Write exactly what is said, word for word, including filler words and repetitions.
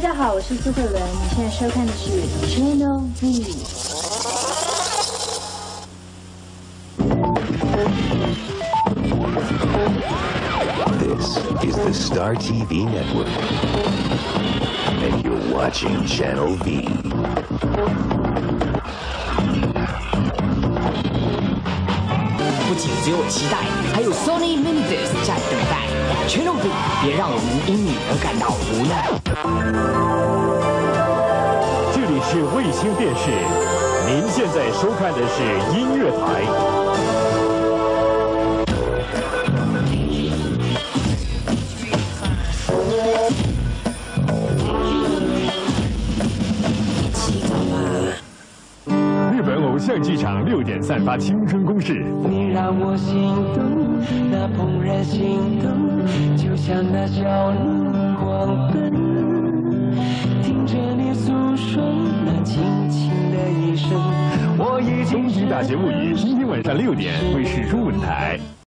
家好，我是苏慧伦，你现在收看的是 Channel V。 This is the Star T V Network, and you're watching Channel V. 不仅只有期待，还有 Sony Minidisc 在等待。Channel V， 别让我们因你而感到无奈。 这里是卫星电视，您现在收看的是音乐台。 偶像剧场六点散发青春攻势。 你让我心动，那怦然心动，就像那小鹿狂奔。听着你诉说那轻轻的一声，我已经。 东京大学物语，今天晚上六点会驶出舞台。